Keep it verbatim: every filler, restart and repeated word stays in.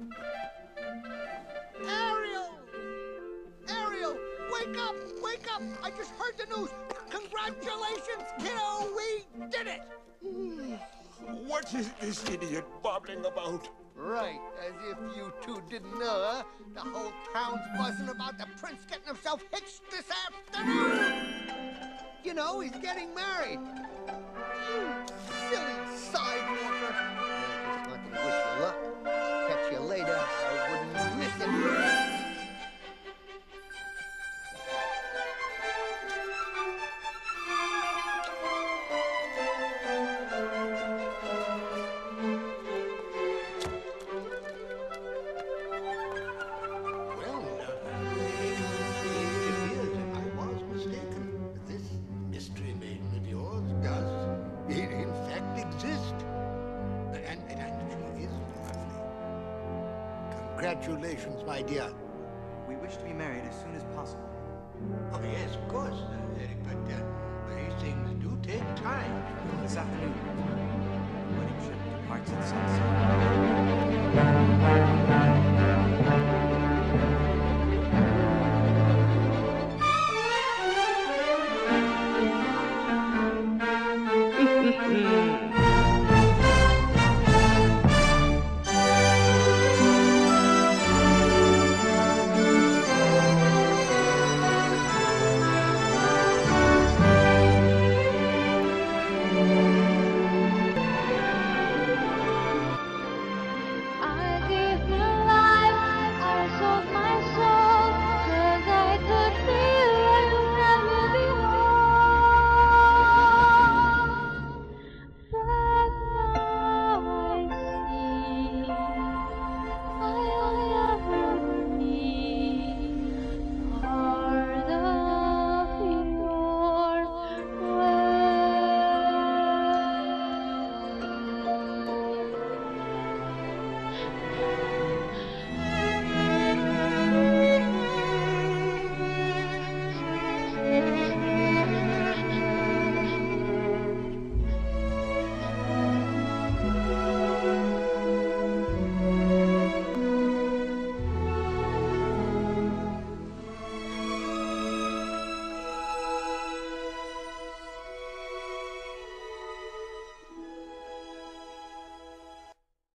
Ariel! Ariel, wake up! Wake up! I just heard the news! Congratulations, kiddo! We did it! What is this idiot babbling about? Right, as if you two didn't know, huh? The whole town's buzzing about the prince getting himself hitched this afternoon! You know, he's getting married. You silly sidewalker. I just wanted to wish you luck. Catch you later. I wouldn't miss it. Congratulations, my dear. We wish to be married as soon as possible. Oh, yes, of course, uh, Eric, but uh, these things do take time. This afternoon, the wedding ship departs at sunset.